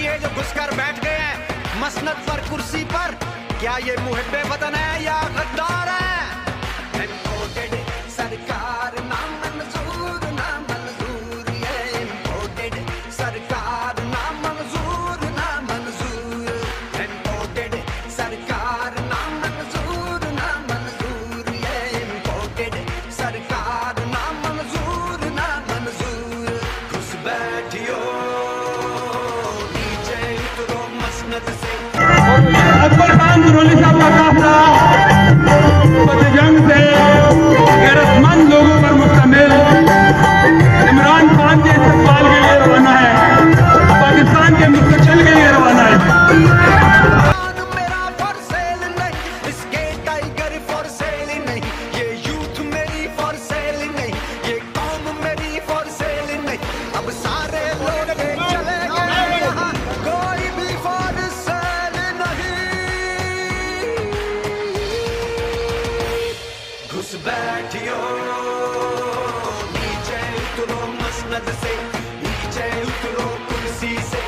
है जो घुसकर बैठ गए हैं मसनद पर कुर्सी पर। क्या ये मुहिब्बे वतन है या गद्दार है? इम्पोर्टेड सरकार ना मंजूर, ना मंजूर, ये इम्पोर्टेड सरकार ना मंजूर, ना मंजूर। इम्पोर्टेड सरकार ना मंजूर, ना मंजूर, ये इम्पोर्टेड सरकार ना मंजूर, ना मंजूर। घुस बैठियो नीचे उतरो मसनद से। अकबर खान तनोली साहब का काफिला जंग से गैरतमंद लोगों पर मुश्तमिल इमरान खान के इस्तेमाल के लिए रवाना है, पाकिस्तान के मुस्तकबिल के लिए रवाना है। मेरा फॉर सेल नहीं, इसके टाइगर फॉर सेल नहीं, ये यूथ मेरी फॉर सेल नहीं, ये कौम मेरी फॉर सेल नहीं। अब सारे लोग चले गए यहाँ, कोई भी फॉर सेल नहीं। घुस बैठियो नीचे उतरो मसनद से, नीचे उतरो कुर्सी से।